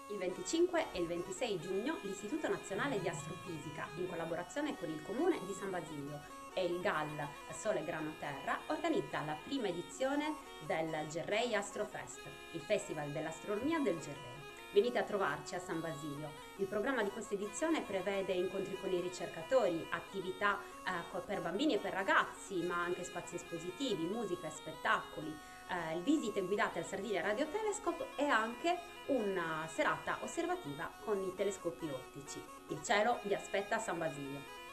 Il 25 e il 26 giugno l'Istituto Nazionale di Astrofisica, in collaborazione con il Comune di San Basilio e il GAL Sole Grano Terra, organizza la prima edizione del Gerrei Astrofest, il Festival dell'Astronomia del Gerrei. Venite a trovarci a San Basilio. Il programma di questa edizione prevede incontri con i ricercatori, attività per bambini e per ragazzi, ma anche spazi espositivi, musica e spettacoli, visite guidate al Sardinia Radio Telescope e anche una serata osservativa con i telescopi ottici. Il cielo vi aspetta a San Basilio.